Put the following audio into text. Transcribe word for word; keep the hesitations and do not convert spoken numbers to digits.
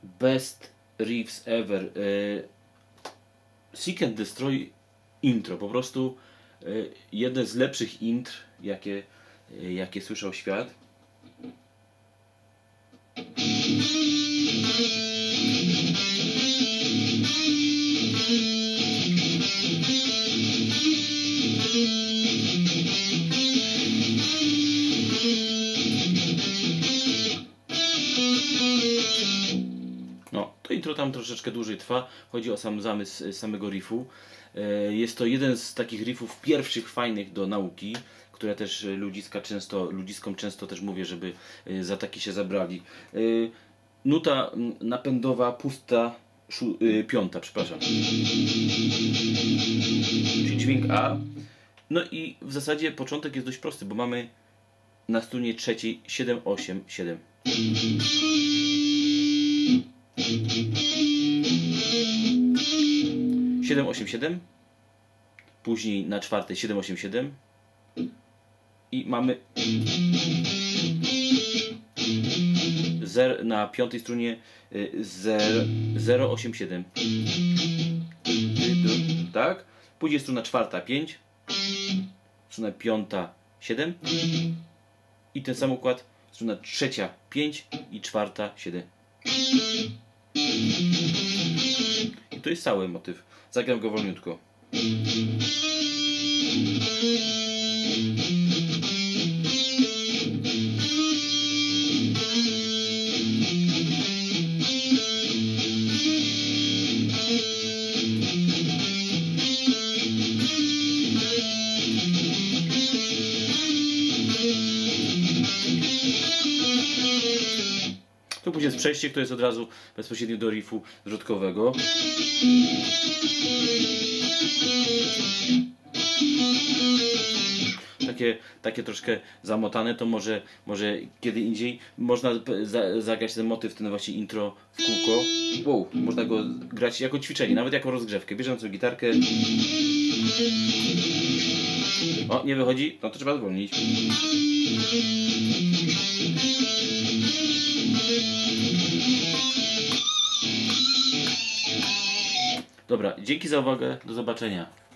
Best riffs ever. Yy, Seek and Destroy intro. Po prostu yy, jedne z lepszych intr, jakie, yy, jakie słyszał świat. No, to intro tam troszeczkę dłużej trwa. Chodzi o sam zamysł samego riffu. Jest to jeden z takich riffów pierwszych, fajnych do nauki, które też ludziska często, ludziskom często też mówię, żeby za taki się zabrali. Nuta napędowa, pusta, szu, y, piąta, przepraszam. Czyli dźwięk A. No i w zasadzie początek jest dość prosty, bo mamy na strunie trzeciej siedem osiem siedem. siedem osiem siedem. Później na czwartej siedem osiem siedem. I mamy zer, na piątej strunie zero osiem siedem. Tak? Później struna czwarta pięć. Struna piąta siedem. I ten sam układ. Struna trzecia pięć i czwarta siedem. I to jest cały motyw. Zagram go wolniutko. Tu później jest przejście, które jest od razu bezpośrednio do riffu zwrotkowego. Takie, takie troszkę zamotane, to może, może kiedy indziej można za, zagrać ten motyw, ten właśnie intro w kółko. Wow, można go grać jako ćwiczenie, nawet jako rozgrzewkę. Bierzemy sobie gitarkę. O, nie wychodzi? No to trzeba zwolnić. Dobra, dzięki za uwagę, do zobaczenia.